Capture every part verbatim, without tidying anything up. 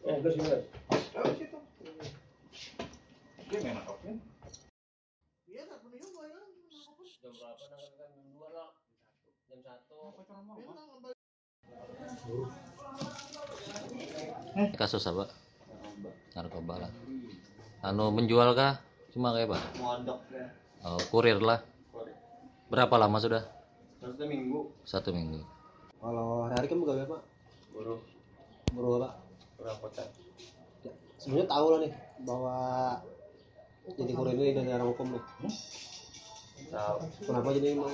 Kasus apa? Narkoba lah. Anu menjual kah? Cuma kayak apa? Oh, kurir lah. Berapa lama sudah? Satu minggu. Satu minggu. Kalau hari-hari kan begawe apa? Buruh. Buruh apa? Buruh kota. Ya, sebenarnya tahu lah nih bahwa jadi kurir ini dari arah hukum nih. Hmm? Tahu. Kenapa jadi mau?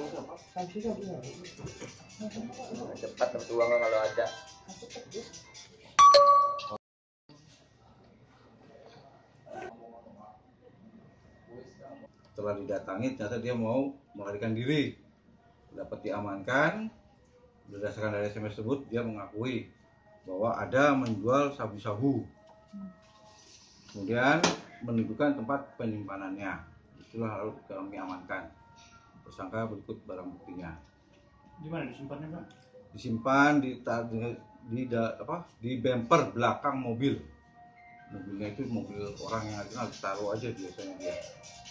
Cepat dapat uang kalau ada. Setelah didatangi ternyata dia mau melarikan diri, dapat diamankan. Berdasarkan dari S M S tersebut dia mengakui bahwa ada menjual sabu-sabu, kemudian menunjukkan tempat penyimpanannya. Itulah lalu kami amankan tersangka berikut barang buktinya. Di mana disimpannya, Pak? Disimpan di di, di, di apa di bumper belakang mobil. Mobilnya itu mobil orang yang dikenal, taruh aja biasanya dia.